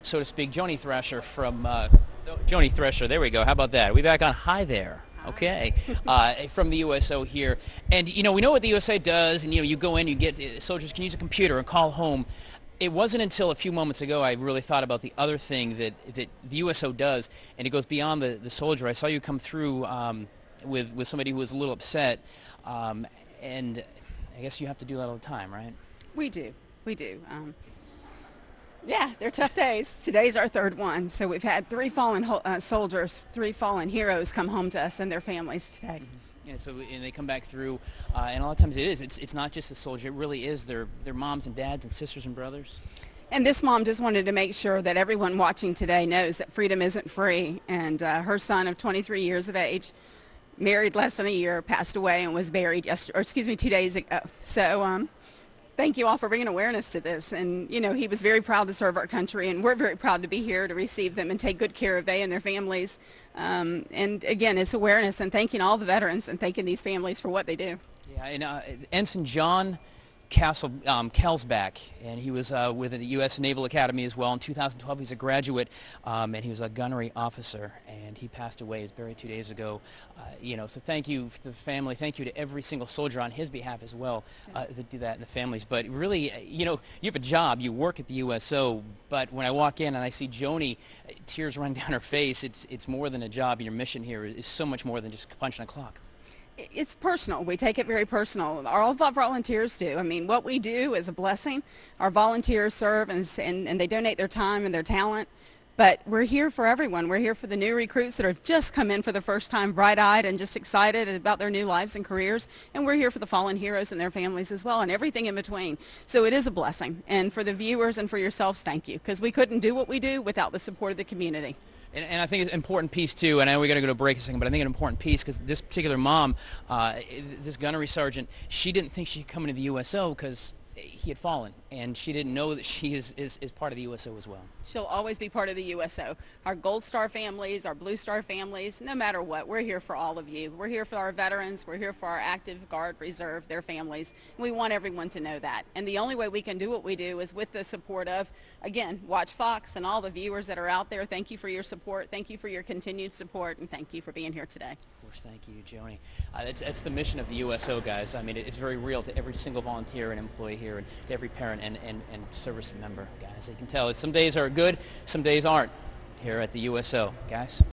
so to speak, Joni Thresher from Joni Thresher. There we go. How about that? Are we back on Hi There? Okay, from the USO here, and we know what the USA does, and you go in, you get soldiers can use a computer and call home. It wasn't until a few moments ago I really thought about the other thing that the USO does, and it goes beyond the soldier. I saw you come through with somebody who was a little upset, and I guess you have to do that all the time, right? We do. We do. Yeah, they're tough days. Today's our third one. So we've had three fallen soldiers, three fallen heroes come home to us and their families today. Yeah, so and they come back through, and a lot of times it's not just a soldier. It really is their moms and dads and sisters and brothers. And this mom just wanted to make sure that everyone watching today knows that freedom isn't free. And her son of 23 years of age, married less than a year, passed away and was buried 2 days ago. So thank you all for bringing awareness to this. And, he was very proud to serve our country, and we're very proud to be here to receive them and take good care of they and their families. And, again, it's awareness and thanking all the veterans and thanking these families for what they do. Yeah, and Ensign John Kelsback, and he was with the U.S. Naval Academy as well. In 2012, he's a graduate, and he was a gunnery officer, and he passed away. He was buried 2 days ago. So thank you to the family. Thank you to every single soldier on his behalf as well that do that, and the families. But really, you have a job. You work at the USO, but when I walk in and I see Joni, tears running down her face, it's more than a job. Your mission here is so much more than just punching a clock. It's personal. We take it very personal. All of our volunteers do. I mean, what we do is a blessing. Our volunteers serve and they donate their time and their talent. But we're here for everyone. We're here for the new recruits that have just come in for the first time, bright-eyed and just excited about their new lives and careers. And we're here for the fallen heroes and their families as well, and everything in between. So it is a blessing. And for the viewers and for yourselves, thank you, because we couldn't do what we do without the support of the community. And I think it's an important piece, too, and I know we got to go to break a second, but I think an important piece, because this particular mom, this gunnery sergeant, she didn't think she could come into the USO because he had fallen, and she didn't know that she is part of the USO as well. She'll always be part of the USO. Our Gold Star families, our Blue Star families, no matter what, we're here for all of you. We're here for our veterans. We're here for our active Guard, Reserve, their families. We want everyone to know that. And the only way we can do what we do is with the support of, again, Watch Fox and all the viewers that are out there. Thank you for your support. Thank you for your continued support, and thank you for being here today. Of course, thank you, Joni. That's the mission of the USO, guys. I mean, it's very real to every single volunteer and employee here, and to every parent and service member, guys. You can tell some days are good, some days aren't here at the USO, guys.